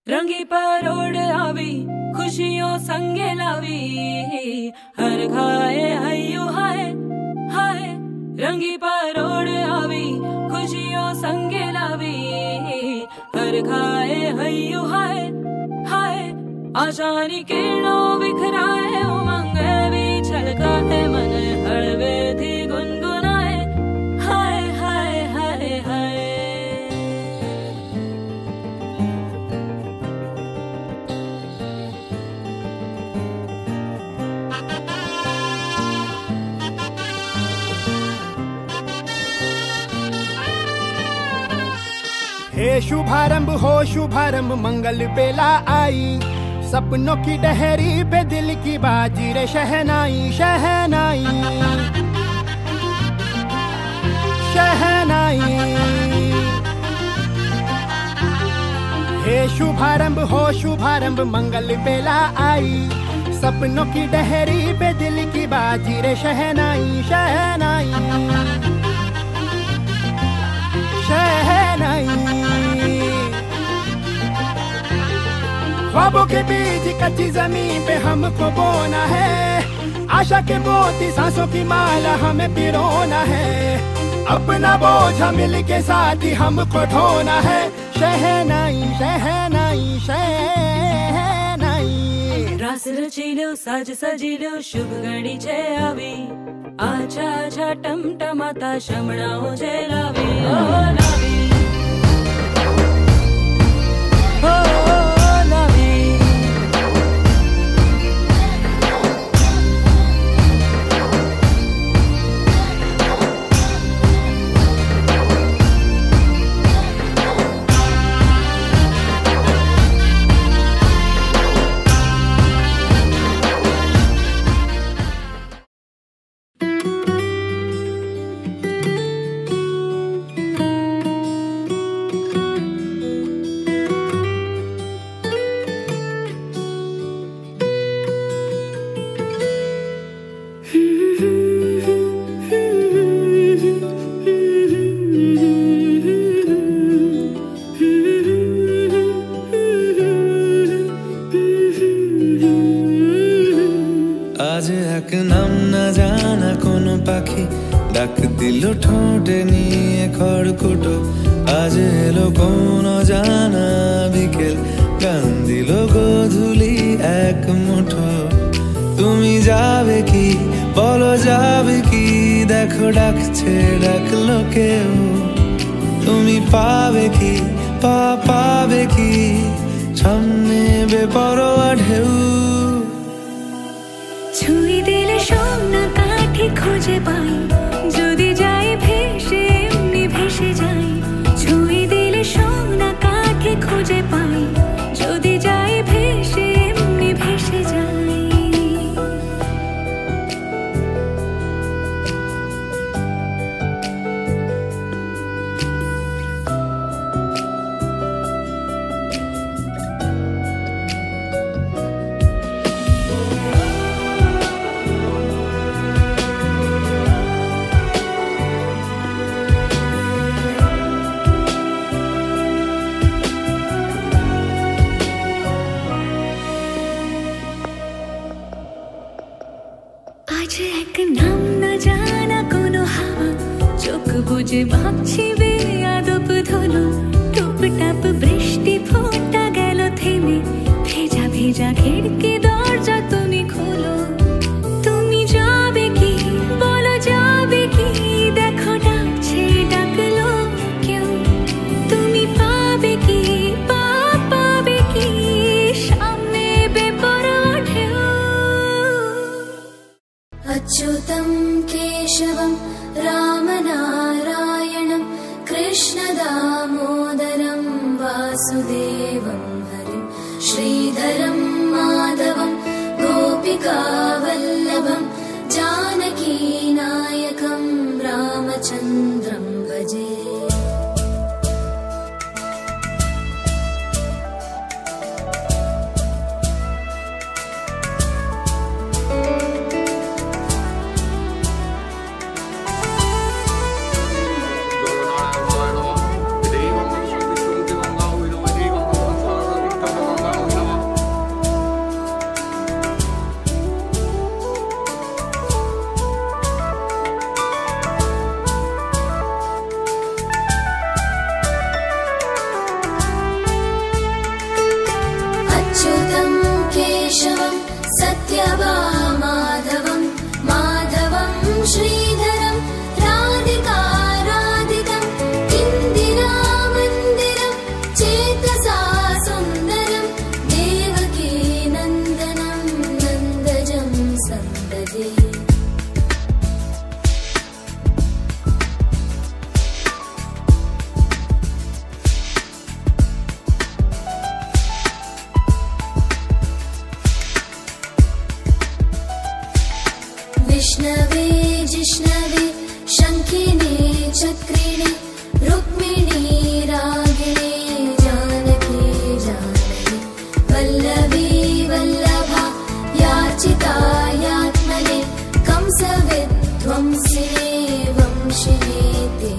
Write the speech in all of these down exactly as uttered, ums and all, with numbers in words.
रंगी परोड़ आवी खुशियों संगे लावी, हर खाए हयू हाय हाय। रंगी परोड़ आवी खुशियों संगे लावी, हर खाए हयू हाय हाय। आशानी किरणों बिखराए उमंग भी छलकाए, मन हड़वे थी गुनगुनाए हाय हाय हाय हाय। हे शुभारंभ हो शुभारंभ मंगल बेला आई, सपनों की डहरी पे दिल की बाजी रे शहनाई शहनाई शहनाई। हे शुभारंभ हो शुभारंभ मंगल बेला आई, सपनों की डहरी पे दिल की बाजी रे शहनाई शहनाई शहनाई। ख्वाबों के बीच कच्ची जमीन पे हमको बोना है, आशा के मोती सांसों की माला हमें पिरोना है, अपना बोझ मिल के साथ ही हमको ढोना है। शहनाई शहनाई शहनाई। रास रचीलो साज सजीलो शुभ घड़ी छे आवी, आछा आछा टमटमाता शमणाओ छे लावी ओ लावी ओ लावी। आज एक नाम न जाना कोनो पाखी डाक दिल ठोटे निये खड़कुटो, आज एलो कोनो जाना बिकेल गान दिल गोधुली एक मुठो। तुमी जाबे की बोलो जाबे की, देखो डाकछे डाकलो केउ, तुमी पाबे की पा पाबे की सामने बेपरোया ढेउ। छुई दिले सोना काठी खोजे पाई, যদি যাই ভেসে এমনি ভেসে যাই। ছুঁই দিলে সোনা কাঠি খুঁজে পাই, যদি যাই ভেসে এমনি ভেসে যাই। आज एक नाम न जाना कोनो हावा, चोख बुझे भाबছি বেয়াদব ধুলো, টুপটাপ বৃষ্টি ফোঁটা গেল থেমে, ভেজা ভেজা খিড়কি দরজা তুমি খোলো। তুমি যাবে কি বলো যাবে কি, দেখো ডাকছে ডাকলো কেউ, তুমি পাবে কি পা পাবে কি সামনে বেপরোয়া ঢেউ। अच्युतं केशवं रामनारायणं कृष्णदामोदरं वासुदेवं हरिं श्रीधरं माधवं गोपिकावल्लभं जानकीनायकं रामचन्द्रं भजे। विष्णवे जिष्णवे शङ्खिने चक्रिणे रुक्मिणी रागिणे जानकी जानकी वल्लभी वल्लभा याचितायात्मने कंसविध्वंसिने वंशिने ते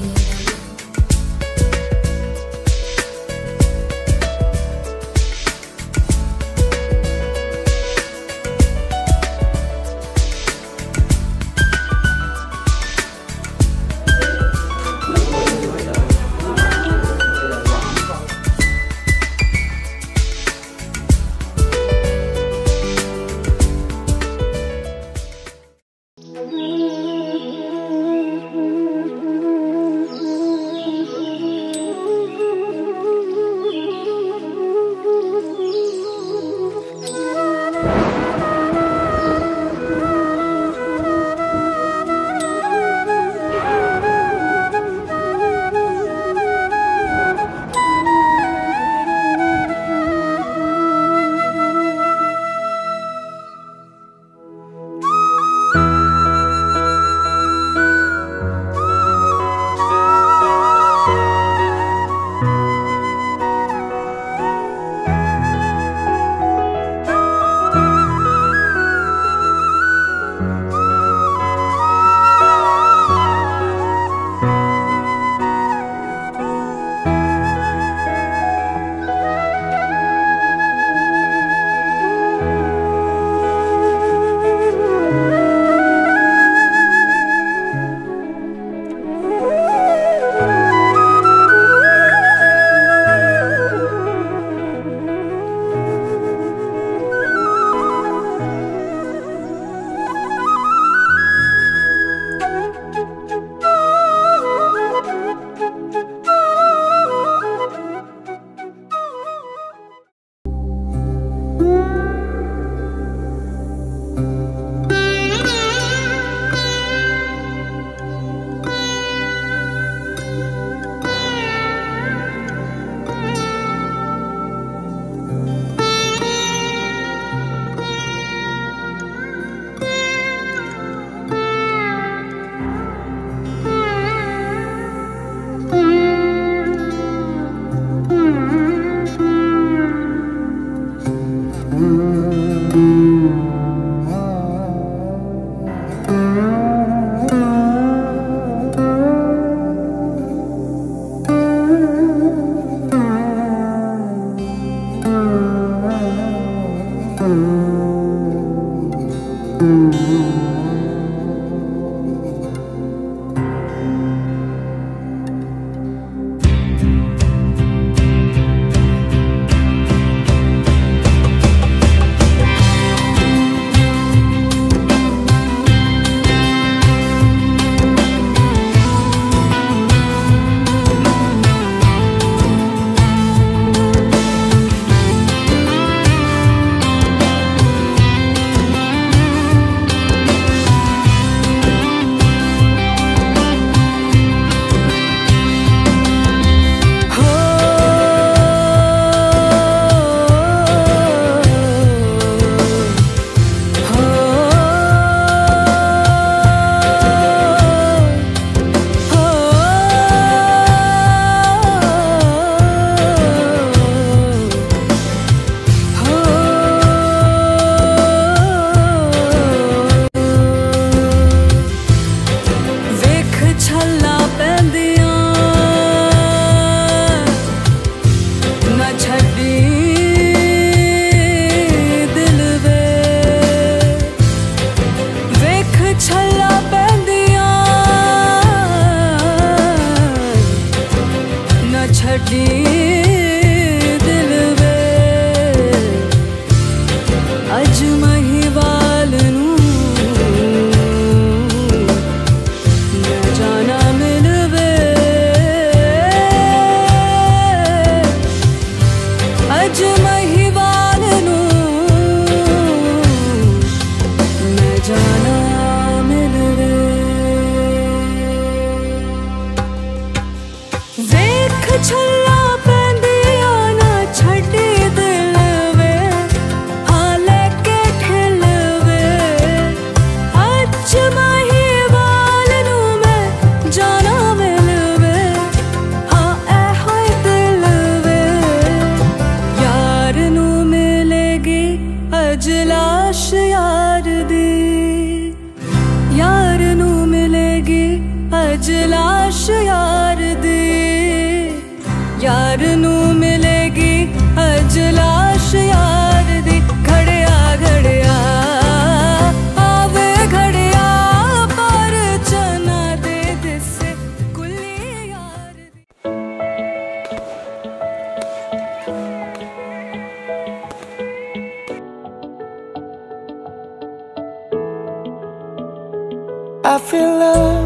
I feel love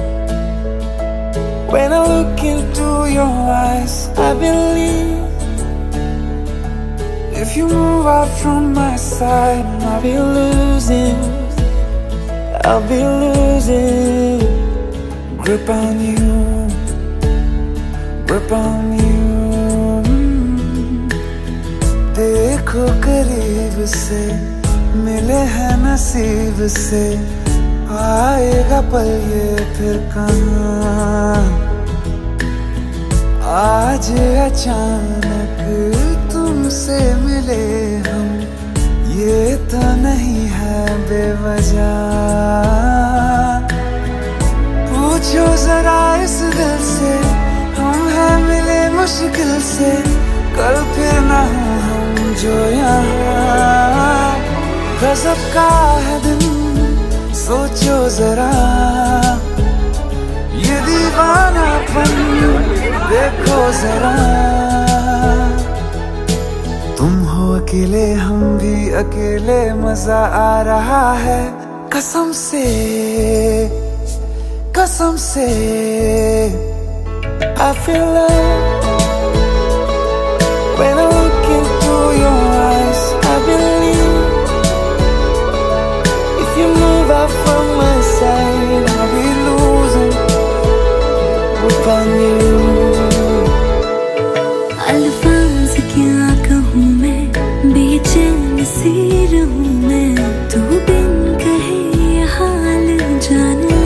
when I look into your eyes. I believe if you move out from my side, I'll be losing, I'll be losing grip on you, grip on you. देखो करीब से, मिले हैं नसीब से, आएगा पल ये फिर कहाँ। आज अचानक तुमसे मिले हम, ये तो नहीं है बेवजह। पूछो जरा इस दिल से, हम हैं मिले मुश्किल से, कल फिर ना हो हम जो यहाँ। गजब का है दिन, सोचो जरा ये दीवानापन, देखो जरा। तुम हो अकेले, हम भी अकेले, मजा आ रहा है कसम से, कसम से। I feel love when I look into your eyes. I believe if you move out from my side, I'll be losing grip on you. अल्फाज क्या कहूँ मैं, बेचैन सी रहूँ मैं, तू बिन कहे ये हाल जान ले।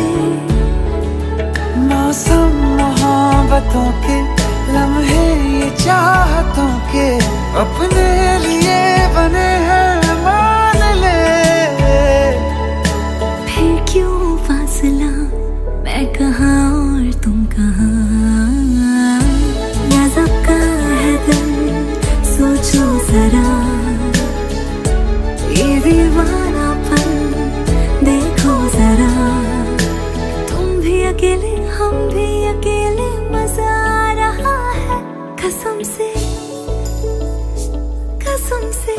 मौसम मोहब्बतों के, लम्हे ये चाहतों के, अपने लिए बने हैं मान ले। फिर क्यों फासला, मैं कहाँ और तुम कहाँ। गजब का है दिल, सोचो जरा ये दीवानापन, देखो जरा। तुम भी अकेले, हम भी अकेले, मजा आ रहा है कसम से, कसम से।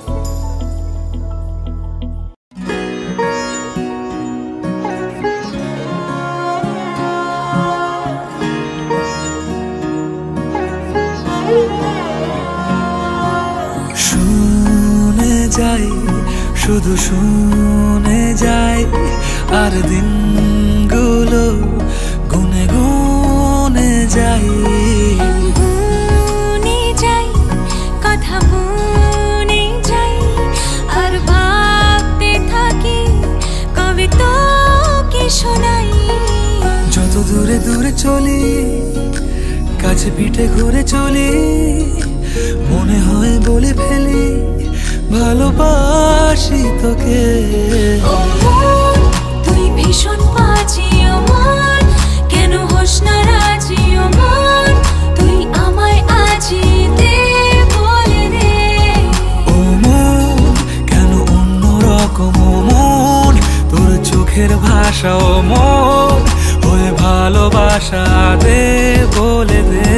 শুনে যাই, শুধু শুনে যাই, আর দিনগুলো গুনে গুনে যাই। গুনে যাই, কথা বনে যাই, আর ভাবতে থাকি কবে তোকে শোনাই। যত দূরে দূরে চলি, কাছে পিঠে ঘুরে চলি, মনে হয় বলে ফেলি ভালোবাসি তোকে। ও মন, তুই ভীষণ বাজি ও মন, কেন হোস না রাজি ও মন, তুই আমায় আজি দে বলে দে। ও মন, কেন অন্য রকম ও মন, তোর চোখের ভাষা ও মন, হয়ে ভালোবাসা দে বলে দে।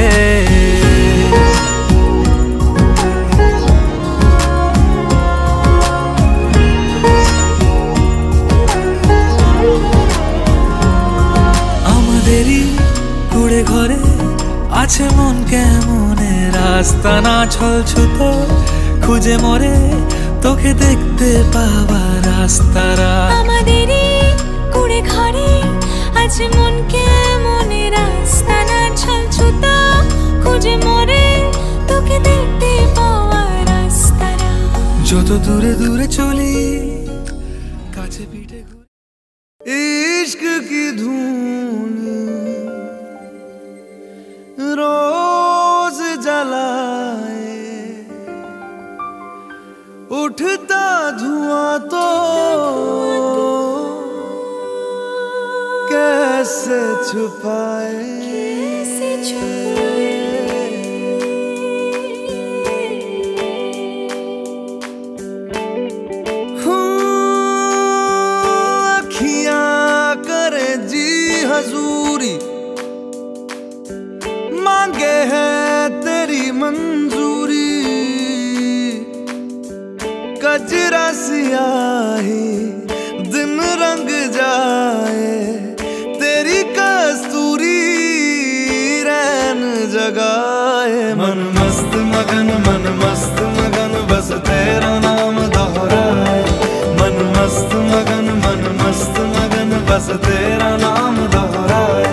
কুড়ে ঘরে আছে মন কেমনে, রাস্তা না ছল ছুতো, খুঁজে মরে তোকে দেখতে পাওয়ার রাস্তারা। আমাদেরই কুড়ে ঘরে আছে মন কেমনে, রাস্তা না ছল ছুতো, খুঁজে মরে তোকে দেখতে পাওয়ার রাস্তারা। যত দূরে দূরে চলি, কাছে পিঠে ঘুরে। इश्क की धून रोज जलाए, उठता धुआं तो कैसे छुपाए। कैसे छुपाए। हजूरी मांगे है तेरी मंजूरी, कजरा सियाही दिन रंग जा मस्त मगन मन मस्त मगन बस तेरा नाम दोहराए मन मस्त मगन मन मस्त मगन बस तेरा नाम दोहराए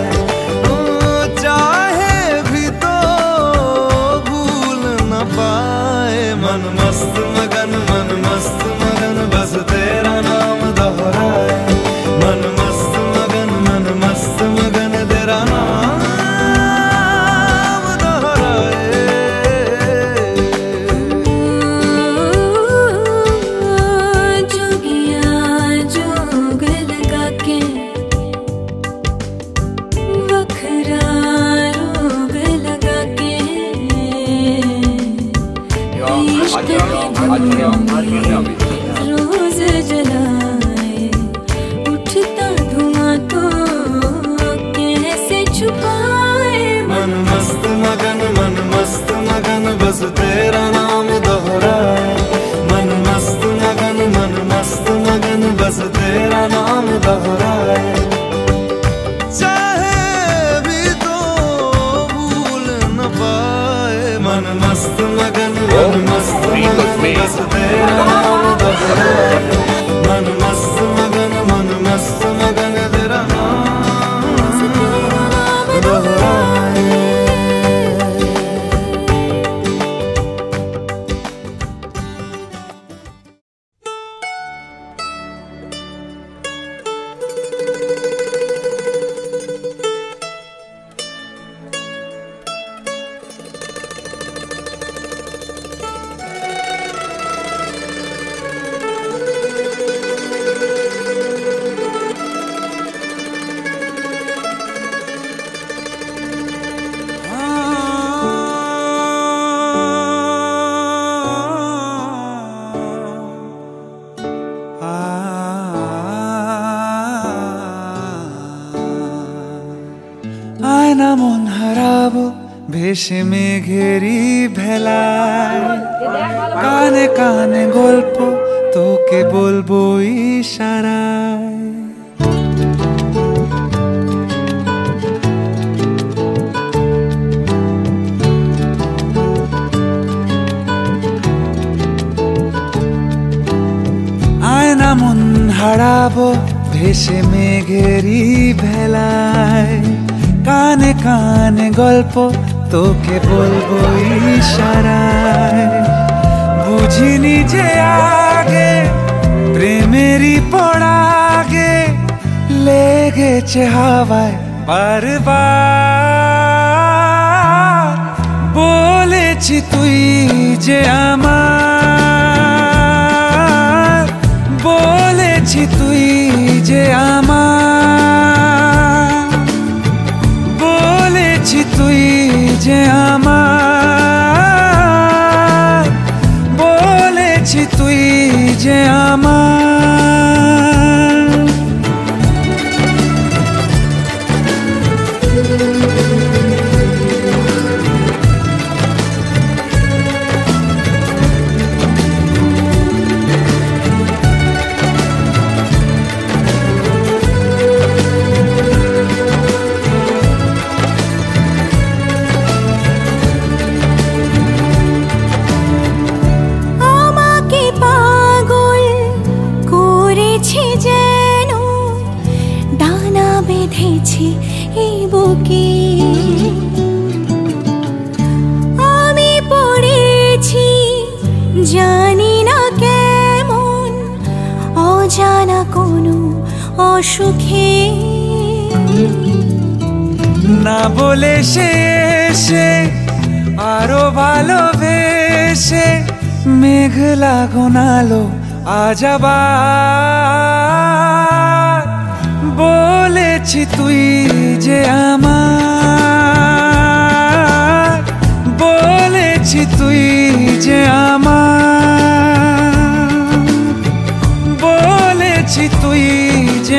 चाहे भी तो भूल न पाए मन मस्त मगन मन मस्त मगन बस तेरा नाम दोहराए मन मस्त मगन मन मस्त मगन तेरा नाम रोज जलाए उठता धुआं तो कैसे छुपाए मन मस्त मगन मन मस्त मगन बस तेरा नाम दोहराए मन मस्त मगन मन मस्त मगन बस तेरा नाम दोहराए चाहे भी तो भूल न पाए मन मस्त मगन मन मस्त मगन बस तेरा नाम दोहराए मन मस्त मगन मन मस्त मगन तेरा नाम दोहराए আয়না মন হারাবো ভেসে মেঘেরি ভেলায় কানে কানে গল্প তোকে বলবো ইশারায় আয়না মন হারাবো ভেসে মেঘেরি ভেলায় কানে কানে গল্প তোকে বলবো ইশারায় বুঝিনি যে আগে প্রেমেরই পড়াগে লেগেছে হাওয়ায় বারবার বলেছি তুই যে আমার বলেছি তুই যে আমার বলেছি তুই যে আমার বলেছি তুই যে আমার আমি পড়েছি জানি না কেমন অজানা কোনো অসুখে না বলে শেষে আরো ভালোবেসে মেঘলা গোনালো আজ আবার বলেছি তুই যে আমার বলেছি তুই যে আমার বলেছি তুই যে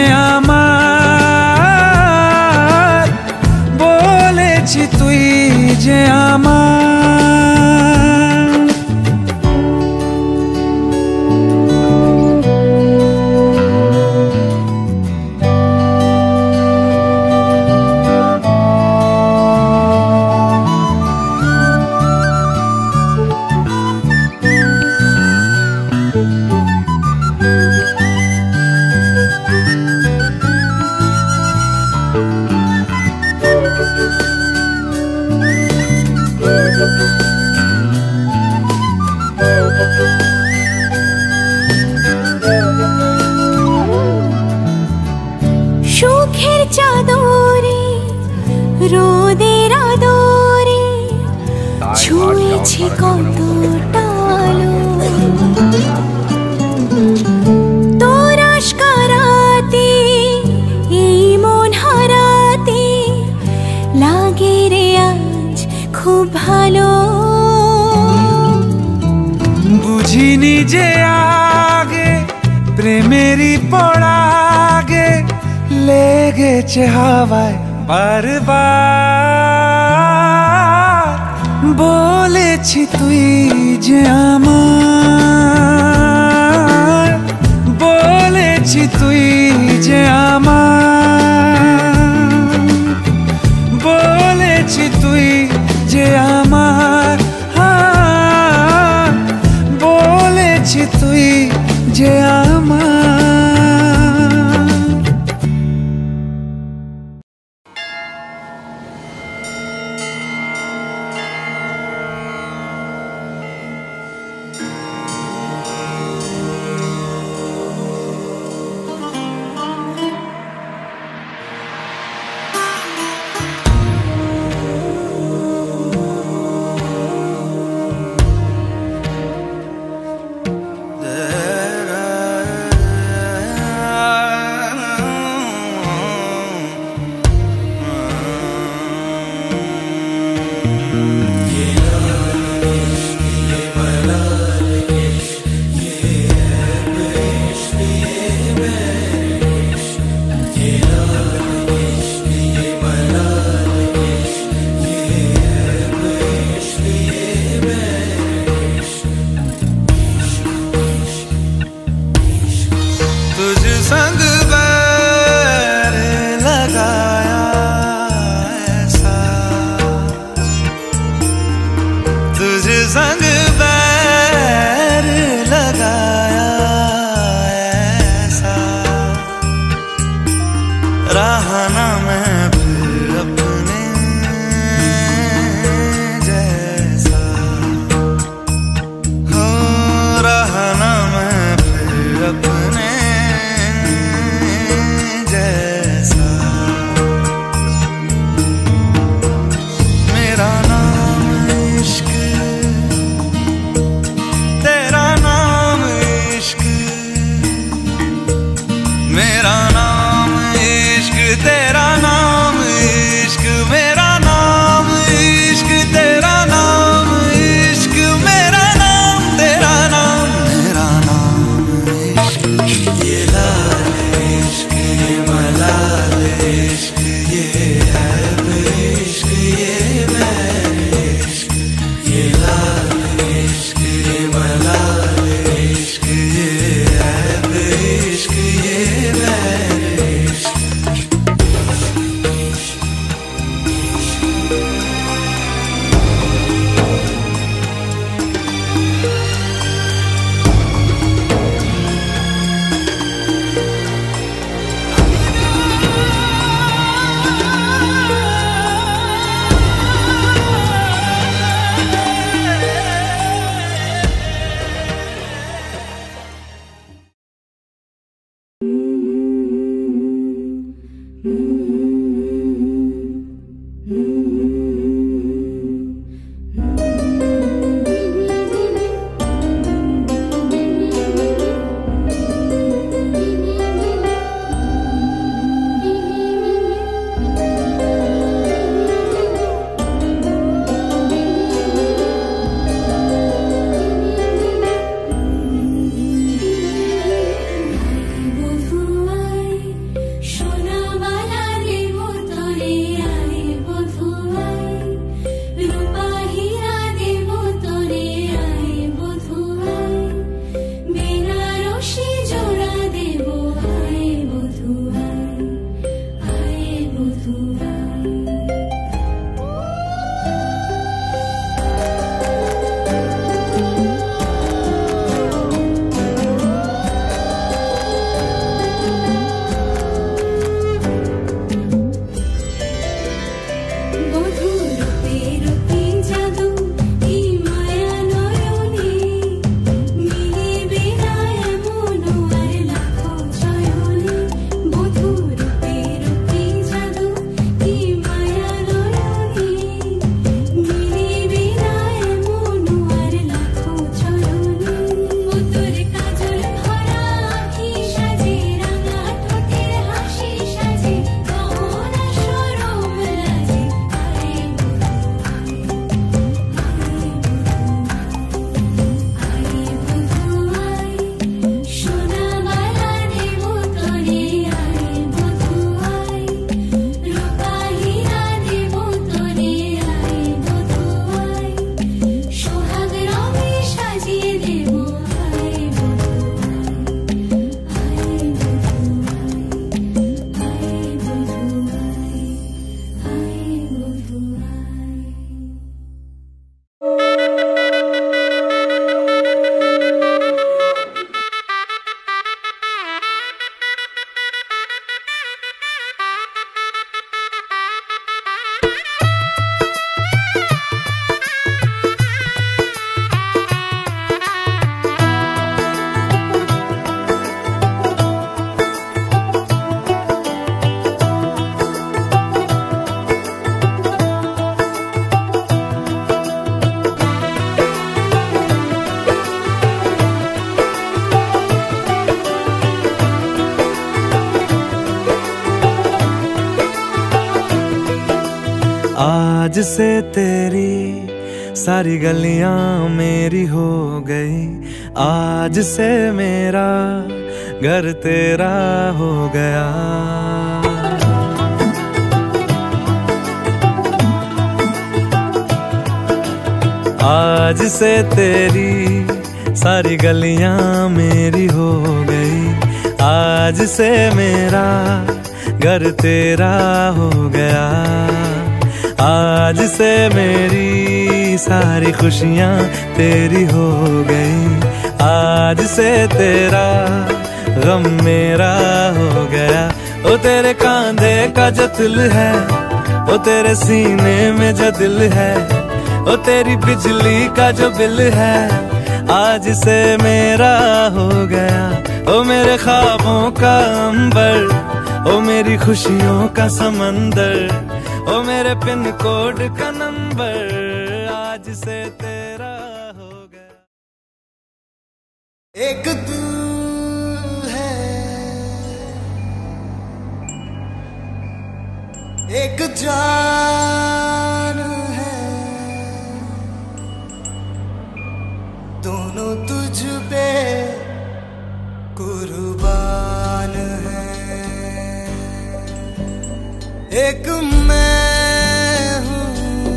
আমার বলেছি তুই যে আমার করেছি কতটা আলো তোর আশকারাতে এই মন হারাতে লাগে রে আজ খুব ভালো বুঝিনি যে আগে প্রেমেরই পড়াগে লেগেছে হাওয়ায় বারবার বলেছি তুই যে আমার বলেছি তুই যে আমার বলেছি তুই যে আমার বলেছি তুই যে আমার आज से तेरी सारी गलियां मेरी हो गई, आज से मेरा घर तेरा हो गया। आज से तेरी सारी गलियां मेरी हो गई, आज से मेरा घर तेरा हो गया। आज से मेरी सारी खुशियां तेरी हो गई, आज से तेरा गम मेरा हो गया। ओ तेरे कांधे का जो दिल है, ओ तेरे सीने में जो दिल है, ओ तेरी बिजली का जो बिल है, आज से मेरा हो गया। ओ मेरे ख्वाबों का अंबर, ओ मेरी खुशियों का समंदर, ओ मेरे पिन कोड का नंबर, आज से तेरा हो गया। एक दिल है, एक जान है, दोनों तुझ पे कुर्बान है। एक मैं हूँ,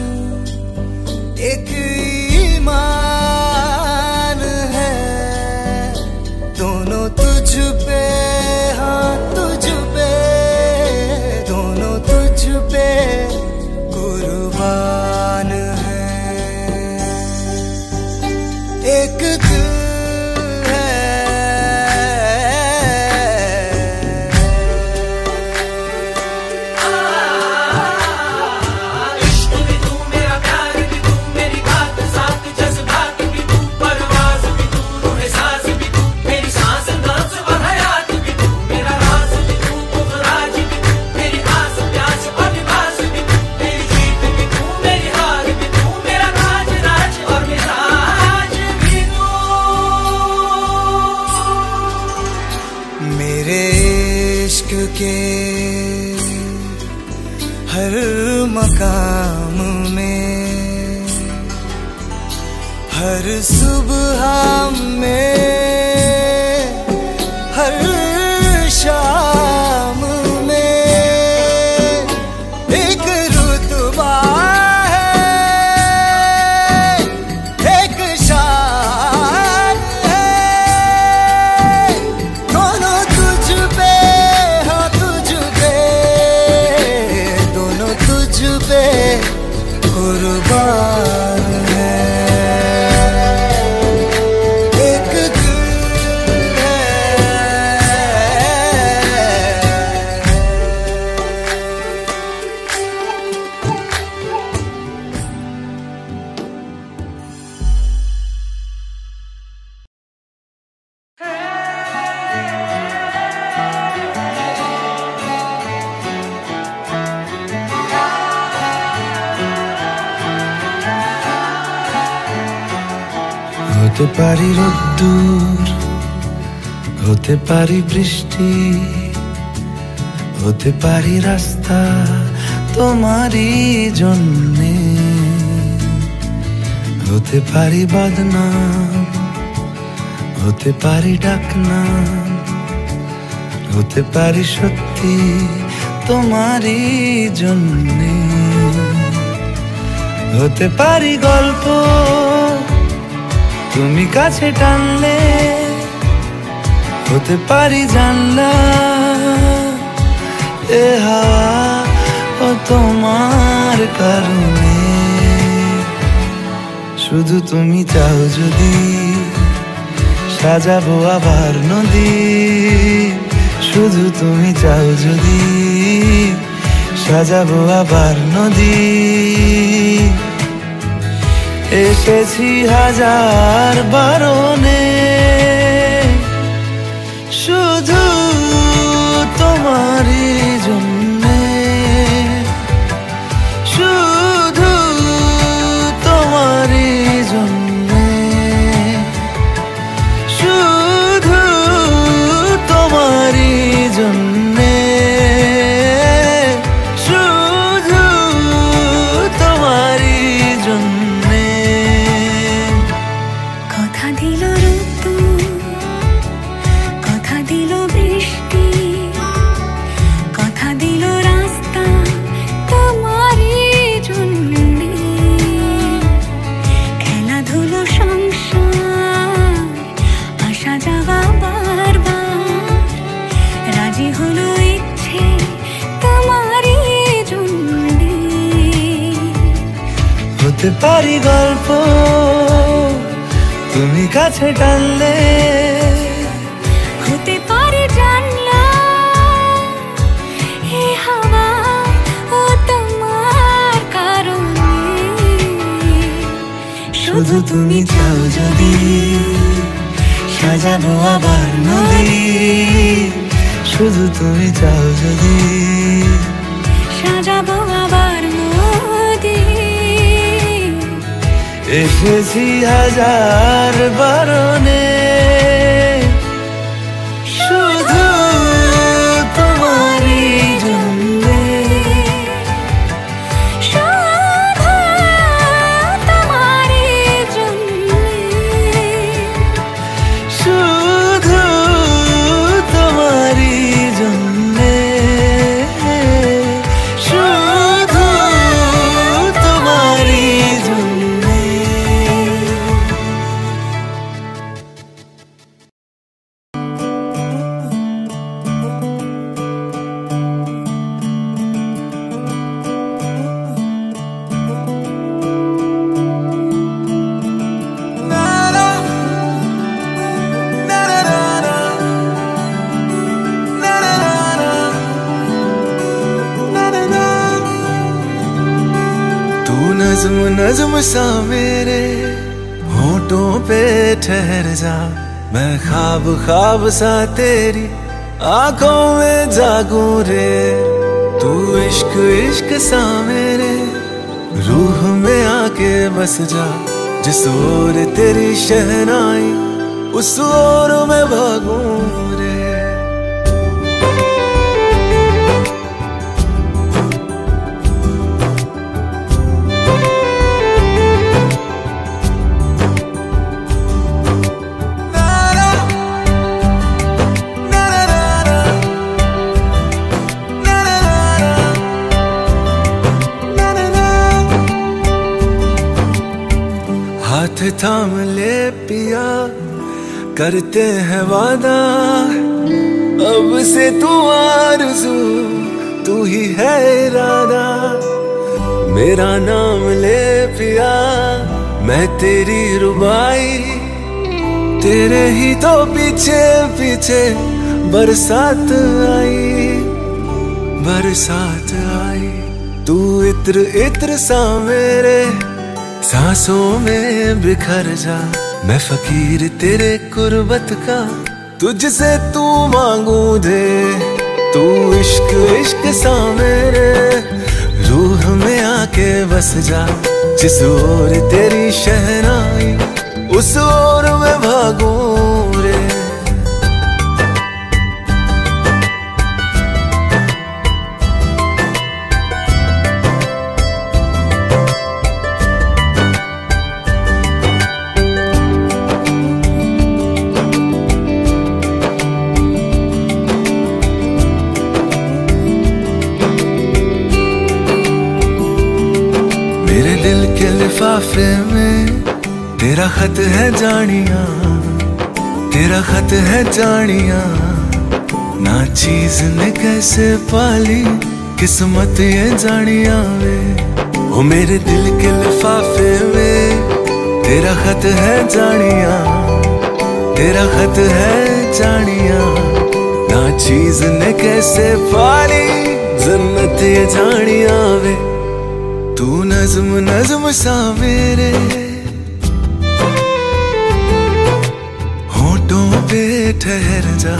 एक ईमान है, दोनों तुझ पे, हाँ तुझ पे, दोनों तुझ पे कुर्बान है। एक दिल के हर मकाम में, हर सुबह में, हर शाम में एक रुतबा है, एक शान है, दोनों तुझ पे, कुर्बान है। एक दिल है, হতে পারি রোদ্দুর, হতে পারি বৃষ্টি, হতে পারি রাস্তা তোমারই জন্যে, হতে পারি বদনাম, হতে পারি ডাকনাম, হতে পারি সত্যি তোমারই জন্যে, হতে পারি গল্প তুমি কাছে টানলে, হতে পারি জানলা এ হাওয়া ও তোমার কারণে। শুধু তুমি চাও যদি সাজাবো আবার নদী, শুধু তুমি চাও যদি সাজাবো আবার নদী। এসেছি হাজার বারণে, শুধু তোমারই জন্যে, শুধু তোমারই জন্যে, শুধু তোমারই জন্যে, শুধু হতে পারি গল্প তুমি কাছে টানলে, হতে পারে জানলা এই হাওয়া ও তোমার কারণে। শুধু তুমি চাও যদি সাজাবো আবার নদী, শুধু তুমি চাও যদি সাজাবো আবার নদী। এসেছি হাজার বারণে, শুধু তোমারই জন্যে, শুধু তোমারই জন্যে, শুধু তোমারই জন্যে, শুধু তোমারই জন্যে। तू नज्म नज्म सा मेरे होठों पे ठहर जा, मैं ख्वाब ख्वाब सा तेरी आंखों में जागूं रे। तू इश्क इश्क सा मेरे रूह में आके बस जा, जिस ओर तेरी शहनाई उस ओर में भागूं रे। हाथ थाम ले पिया करते हैं वादा, अब से तू आरज़ू तू ही है इरादा। मेरा नाम ले पिया मैं तेरी रुबाई, तेरे ही तो पीछे पीछे बरसात आई, बरसात आई। तू इत्र इत्र सा मेरे सांसों में बिखर जा, मैं फकीर तेरे कुर्बत का तुझसे तू मांगू दे। तू इश्क इश्क सा मेरे रूह में आके बस जा, जिस ओर तेरी शहनाई उस ओर में भागूं रे। लिफाफे में तेरा खत है जानिया, तेरा खत है जानिया। ना चीज ने कैसे पाली किस्मत ये जानिया वे, ओ मेरे दिल के लिफाफे में तेरा खत है जानिया, तेरा खत है जानिया। ना चीज ने कैसे पाली जन्नत ये जानिया वे। तू नज्म नज्म सा मेरे होठों पे ठहर जा,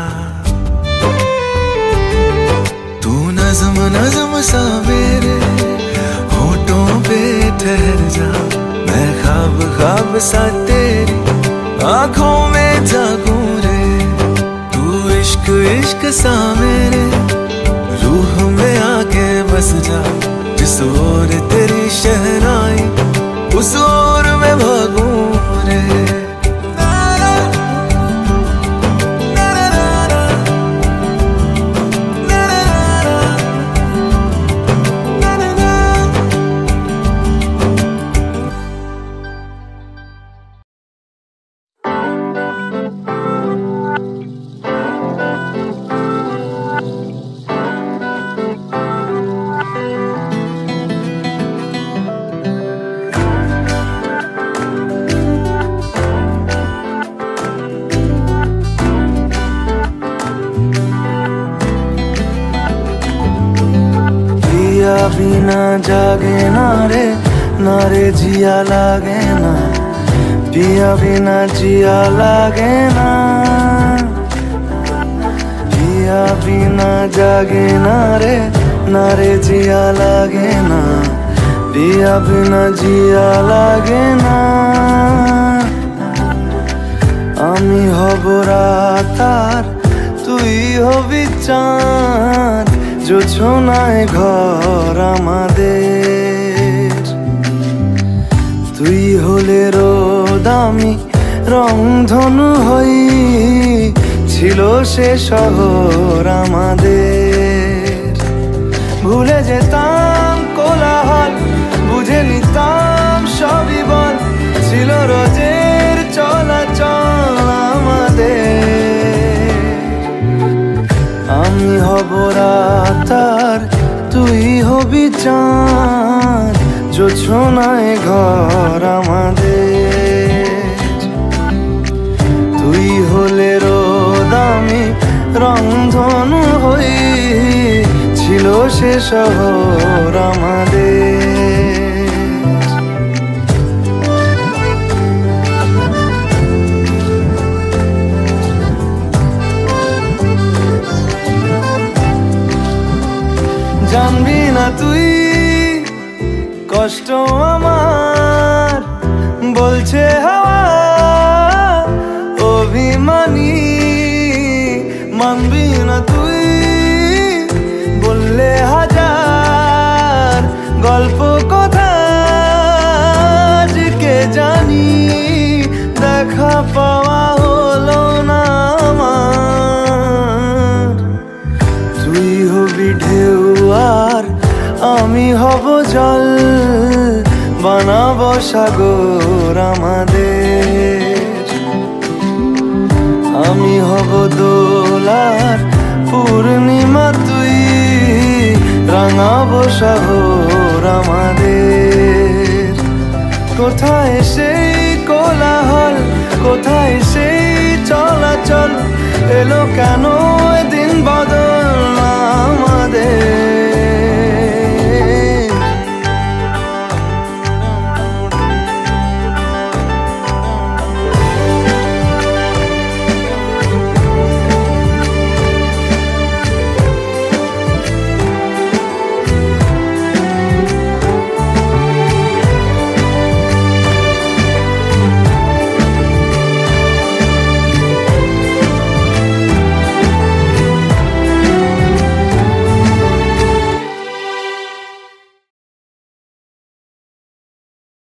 तू नज्म नज्म सा मेरे होठों पे ठहर जा। मैं ख्वाब ख्वाब सा तेरी आंखों में जागूं रे। तू इश्क इश्क सा मेरे रूह में आके बस जा, जिस ओर तेरी शहनाई उस ओर में भागूं रे। বিনা জাগে না রে, না রে জিয়া লাগে না, পিয়া বিনা জিয়া লাগে না, পিয়া বিনা জাগে না রে, না রে জিয়া লাগে না, পিয়া বিনা জিয়া লাগে না। আমি হব রাত আর তুই হবি চাঁদ, জোছনায় ঘর আমাদের। তুই হলে রোদ আমি রংধনু হই, ছিল সে শহর আমাদের। ভুলে যেতাম কোলাহল, বুঝে নিতাম সবই বল, ছিল রোজের চলাচল আমাদের। আমি হব রাত আর তুই হবি চাঁদ, জোছনায় ঘর আমাদের। তুই হলে রোদ আমি রংধনু হই, ছিল সে শহর আমাদের। জানবি না তুই কষ্ট আমার, বলছে হাওয়া অভিমানী। মানবি না তুই বললে হাজার গল্প কথা, কে জানি দেখা পাওয়া হলো না আমার। তুই হবি ঢেউ আর আমি হব জল, বানাবো সাগর আমাদের। আমি হব দোলার পূর্ণিমা, তুই রাঙাবো শহর আমাদের। কোথায় সেই কোলাহল, কোথায় সেই চলাচল, এলো কেন দিন বদল আমাদের।